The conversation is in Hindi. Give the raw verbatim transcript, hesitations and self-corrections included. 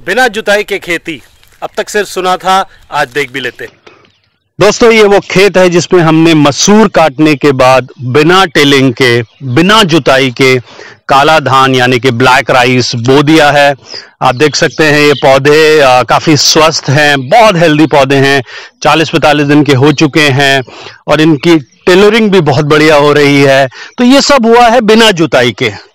बिना जुताई के खेती अब तक सिर्फ सुना था, आज देख भी लेते। दोस्तों ये वो खेत है जिसमें हमने मसूर काटने के बाद बिना टिलिंग के, बिना जुताई के काला धान यानी कि ब्लैक राइस बो दिया है। आप देख सकते हैं ये पौधे आ, काफी स्वस्थ हैं, बहुत हेल्दी पौधे हैं, चालीस पैंतालीस दिन के हो चुके हैं और इनकी टेलरिंग भी बहुत बढ़िया हो रही है। तो ये सब हुआ है बिना जुताई के।